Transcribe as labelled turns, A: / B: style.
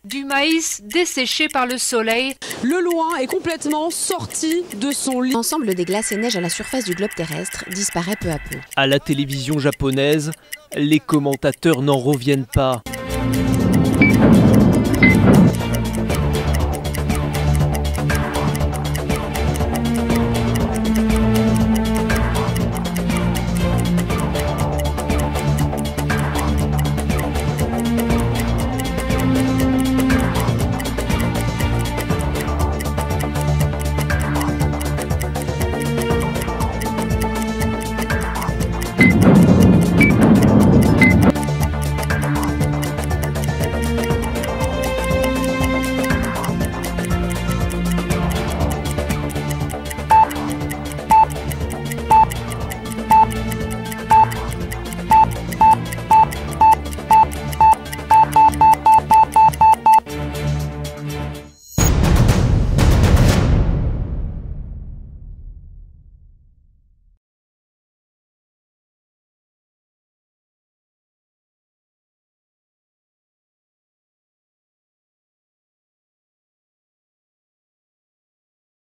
A: Du maïs desséché par le soleil.
B: Le loin est complètement sorti de son lit.
C: L'ensemble des glaces et neiges à la surface du globe terrestre disparaît peu à peu.
D: À la télévision japonaise, les commentateurs n'en reviennent pas.